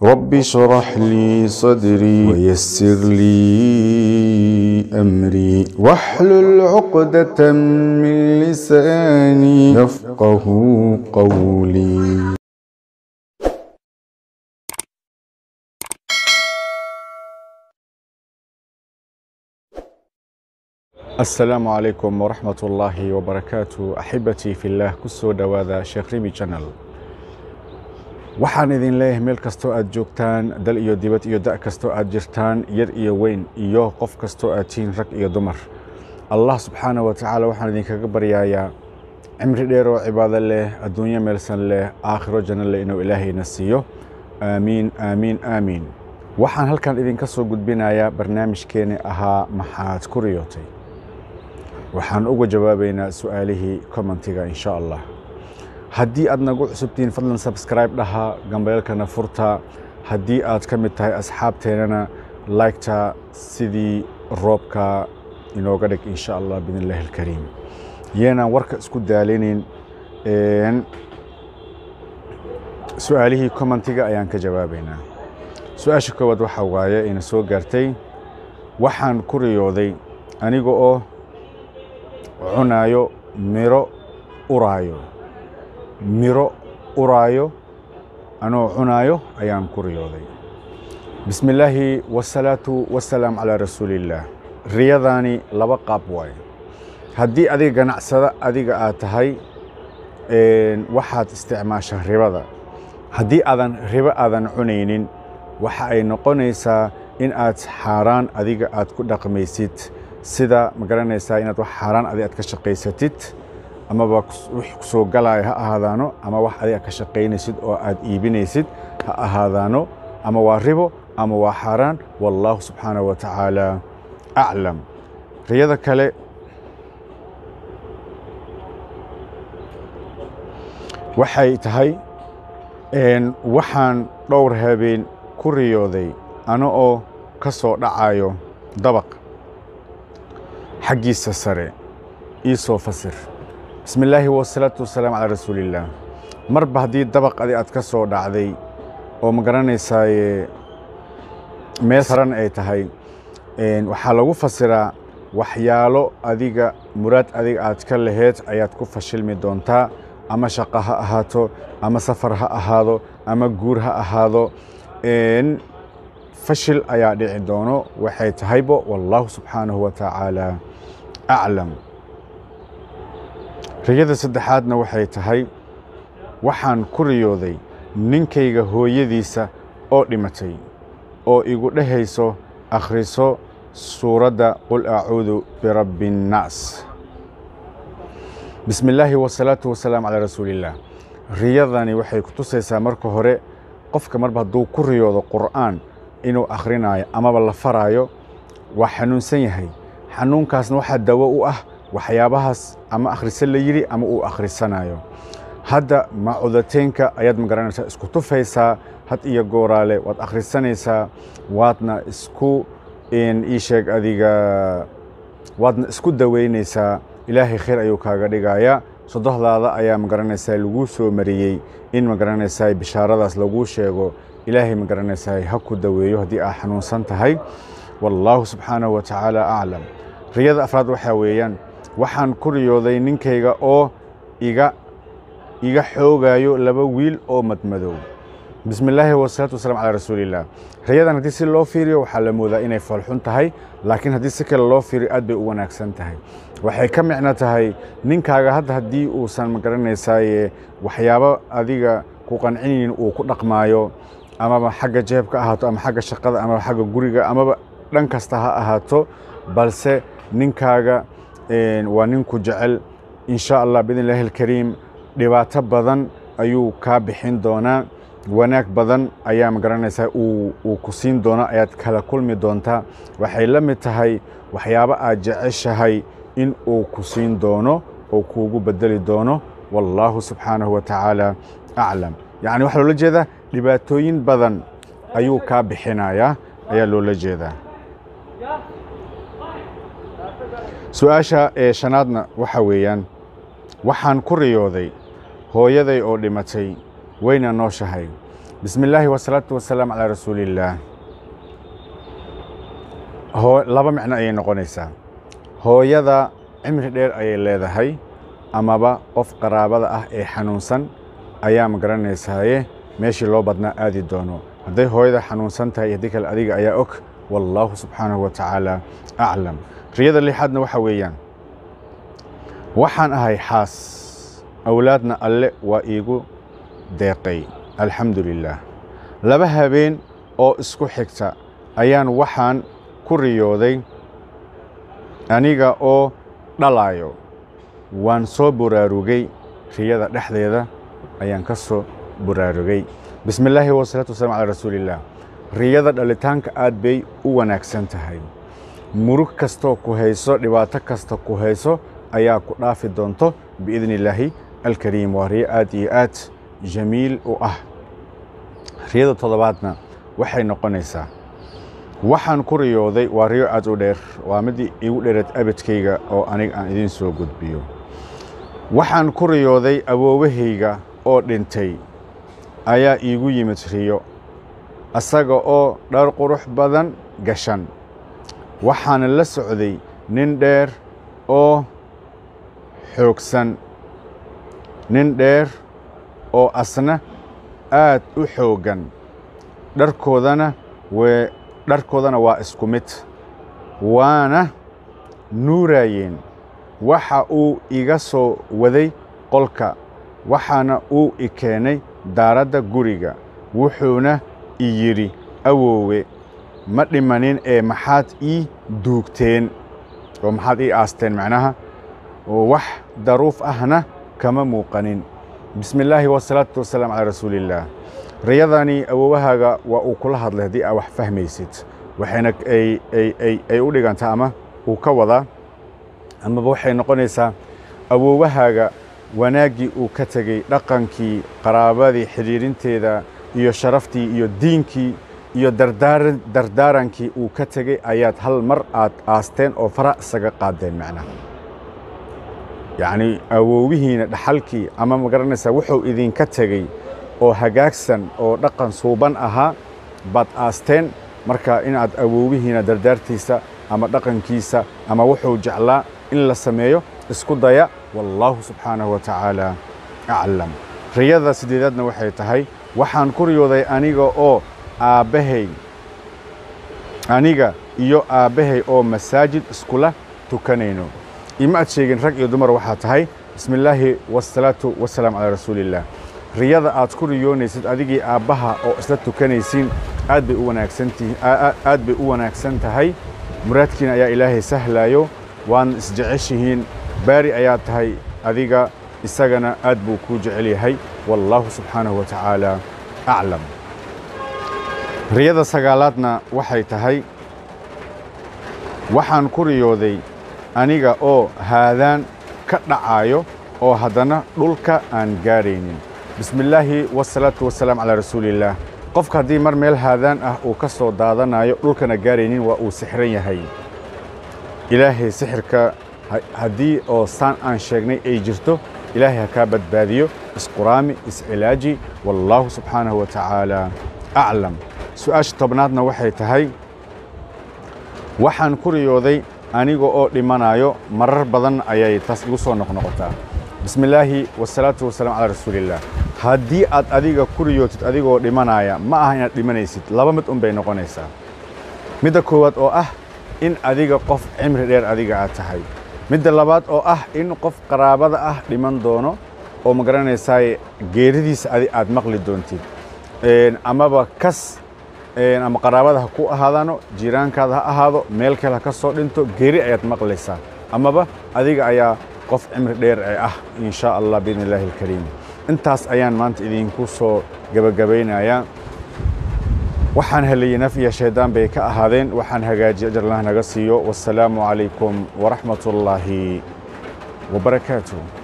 رب اشرح لي صدري ويسر لي أمري واحلل عقدة من لساني يفقه قولي. السلام عليكم ورحمة الله وبركاته. أحبتي في الله كسو دواذا شيخ ريمي channel. waxaan idin leeyahay meel kastoo aad joogtaan dal iyo dibad iyo da' kastoo aad jirtaan yar iyo weyn iyo qof kastoo aad tihiin rag iyo dumar allah subxaanahu wa tacaala waxaan idinkaga baryayaa cimri dheer oo cibaado leh adduunyo meelsan leh aakhiro janno leh inuu ilaahayna siiyo aamiin aamiin aamiin. waxaan halkan idinka soo gudbinayaa barnaamijkeeni ahaa maxaad ku riyootay. waxaan uga jawaabaynaa su'aalihii commentiga insha allah. haddii aad nagu cusubtiin fadlan subscribe dhaha gambeelkana furta. haddii aad ka mid tahay asxaabteenana like-ta sidii roobka inooga dhig insha allah bidnillahi alkariim. yeenaan warka isku daalinin su'aalihii commentiga ayaan ka jawaabaynaa. su-aasha koowaad waxaa waaye ina soo gaartay waxaan ku riyooday aniga oo cunaayo miro uraayo anoo cunaayo ayaan ku riyooday. bismillaahi wasalaatu wasalaam calaa rasuulillaah. riyadaani laba qaab waaye. haddii adiga ganacsada adiga aad tahay waxaad isticmaashaa ribada. haddii ribo aadan cunaynin waxa ay noqonaysaa in aad xaaraan adiga aad ku dhaqmaysid, sida ma garanaysaa inaad wax xaaraan adiga aad ka shaqaysatid amaba wix soo galaya ha ahaadaano ama wax adiga ka shaqaynaysid oo aad iibinaysid ha ahaadaano ama waa ribo ama waa xaaraan. wallahu subxaanahu wa tacaala aclam. riyada kale waxay tahay waxaan dhowr habeen ku riyooday ana oo ka soo dhacayo dabaq xaggiisa sare ii soo fasir. بسم الله والصلاة والسلام على رسول الله. مربى هدي دبق أدي أتكسر دعدي ومقرنيساي مثلاً أي تهاي وحلو فسرة وحيالو أديك مراد أديك أتكلهت أيات كفشل مدونتا أما شقها أهاتو أما سفرها أهادو أما جورها أهادو إن فشل أيات عندونو وحيت هيبو والله سبحانه وتعالى أعلم. riyada saddexaadna waxay tahay waxaan ku riyooday ninkayga hooyadiisa oo dhimatay oo igu dhahayso akhriso suuradda qul acuudu birabbi nnaas. bismillaahi wasalaatu wasalaam calaa rasuulillaah. riyadani waxay ku tusaysaa marka hore qofka marba hadduu ku riyoodo qur'aan inuu akhrinayo amaba la faraayo waa xanuunsan yahay. xanuunkaasna waxaa dawo u ah waxyaabahaas ama akhrisan la yiri ama uu akhrisanayo. hadda macudateenka ayaad magaranaysaa isku tufaysaa had iyo gooraale waad akhrisanaysaa waadna isku sheeg adiga waadna isku daweynaysaa. ilaahay khayr ayuu kaaga dhigayaa. sodohdaada ayaa magaranaysaa lagu soo mariyey in magaranaysaa bishaaradaas lagu sheego. ilaahay magaranaysaa ha ku daweeyo haddii aad xanuunsan tahay. wallahu subxaanahu wa tacaala aclam. riyada afraad waxaa weeyaan waxaan ku riyooday ninkayga oo iga xoogayo laba wiil oo madmadow. bismillaahi wasalaatu wasalaam calaa rasuulillaah. riyadan haddii si loo fiiriyo waxaa la moodaa inay falxun tahay, laakiin haddii si kale loo fiiriyo aad bay u wanaagsan tahay. waxay ka micno tahay ninkaaga hadda haddii uusan magaranaysaay waxyaabo adiga ku qancinaynin uu ku dhaqmaayo amaba xagga jeebka ahaato ama xagga shaqada amaba xagga guriga amaba dhan kasta ha ahaato, balse ninkaaga waa ninku jecel insha allah biidnillahi alkariim. dhibaato badan ayuu kaa bixin doonaa, wanaag badan ayaa magaranaysaa uu ku siin doona, ayaad kala kulmi doontaa. waxay la mid tahay waxyaabo aad jeceshahay in uu ku siin doono oo kuugu bedeli doono. wallahu subxaanahu wa tacaala aclam. yacni waxaa loola jeedaa dhibaatooyin badan ayuu kaa bixinayaa ayaa loola jeedaa. su-aasha shanaadna waxa weeyaan waxaan ku riyooday hooyaday oo dhimatay wayna nooshahay بسم الله والصلاة والسلام على رسول الله. هو لaba macno ayay noqonaysaa. hooyada cimri dheer ayay leedahay amaba qof qaraabada ah ee xanuunsan ayaa ma garanaysaa meeshii loo badnaa aadi doono. hadday hooyada xanuunsan tahay haddii kale adiga ayaa og, wallahu subxaanahu wa tacaala aclam. riyada lixaadna waxa weeyaan, waxaan ahay xaas, awlaadna alle waa iigu deeqay, alxamdu lilah. laba habeen oo isku xigta ayaan waxaan ku riyooday aniga oo dhalaayo. waan soo buraarugay, riyada dhexdeeda ayaan ka soo buraarugay. بسم الله والصلاة والسلام على رسول الله. riyada dhalitaanka aad bay u wanaagsan tahay. murug kastoo ku hayso, dhibaato kasta ku hayso ayaa ku dhaafi doonto biidni illaahi alkariim. waa riyo aad iyo aad jamiil u ah. riyada toddobaadna waxay noqonaysaa, waxaan ku riyooday, waa riyo aad u dheer, waa mid igu dheereed abadkayga oo aniga aan idiin soo gudbiyo. waxaan ku riyooday awoowahayga oo dhintay ayaa iigu yimid riyo, asaga oo dhar qurux badan gashan. waxaana la socday nin dheer oo xoogsan, nin dheer oo asna aad u xooggan. dharkoodana waa isku mid, waana nuurayeen. waxa uu iga soo waday qolka, waxaana uu i keenay daaradda guriga. wuxuuna i yidhi, awoowe ma dhimanin ee maxaad ii duugteen oo maxaad ii aasteen macnaha, oo wax daruuf ahna kama muuqanin. bismi illaahi wasalaatu wasalaam calaa rasuulillaah. riyadani awoowahaaga waa uu kula hadlay haddii aa wax fahmaysid, waxayna ay u dhigantaa ama uu ka wadaa, amaba waxay noqonaysaa awoowahaaga wanaaggii uu ka tegey, dhaqankii, qaraabadii, xidhiirinteeda iyo sharaftii iyo diinkii iyo dardaarankii uu ka tegey ayaad hal mar aad aasteen oo fara isaga qaadeen macnaha. yacni awoowihiina dhaxalkii ama ma garanaysaa wuxuu idinka tegey oo hagaagsan oo dhaqan suuban ahaa baad aasteen. marka inaad awoowihiina dardaartiisa ama dhaqankiisa ama wuxuu jeclaa in la sameeyo isku daya, wallahu subxaanahu wa tacaala aclam. riyada sideedaadna waxay tahay, waxaan ku riyooday aniga iyo aabbahay oo masaajid iskula tukanayno. ima aad sheegin rag iyo dumar waxaa tahay. bismi illaahi wasalaatu wasalaam calaa rasuulillaah. riyada aad ku riyoonaysid adigii aabbaha oo isla tukanaysiin aad bay u wanaagsan tahay. muraadkiina ayaa ilaahay sahlaayo, waan isjeceshihiin, baari ayaa tahay adiga, isagana aad buu kuu jecel yahay, wallahu subxaanahu wa tacaala aclam. riyada sagaalaadna waxay tahay, waxaan ku riyooday aniga oo haadaan ka dhacayo oo haddana dhulka aan gaaraynin. bismi illaahi wasalaatu wasalaam calaa rasuulillaah. qofka haddii mar meel haadaan ah uu ka soo daadanayo dhulkana gaaraynin waa uu sixran yahay. ilaahay sixirka haddii oo saan aan sheegnay ay jirto, ilaahay ha kaa badbaadiyo. isquraami, iscilaaji, wallahu subxaanahu wa tacaala aclam. su-aasha tobnaadna waxay tahay, waxaan ku riyooday aniga oo dhimanayo, marar badan ayay taas igu soo noqnoqotaa. bismi illaahi wasalaatu wasalaam calaa rasuulillaah. haddii aad adiga ku riyootid adigoo dhimanaya, ma aha inaad dhimanaysid, laba mid un bay noqonaysaa. midda koowaad oo ah in adiga qof cimri dheer adiga aad tahay. midda labaad oo ah in qof qaraabada ah dhiman doono oo ma garanaysaa geeridiisa aad maqli doontid, amaba ama qaraabada ha ku ahaadano, jiiraankaada ha ahaado, meel kale ha ka soo dhinto, geeri ayaad maqlaysaa, amaba adiga ayaa qof cimri dheer ah in shaa allah biidni illaahi alkariim. intaas ayaan maanta idinku soo gabagabaynayaa. waxaan helayay naf iyo shaydaan bay ka ahaadeen. waxaan hagaajiye ajar Allah naga siiyo. wassalaamu calaykum waraxmatullaahi wabarakaatuh.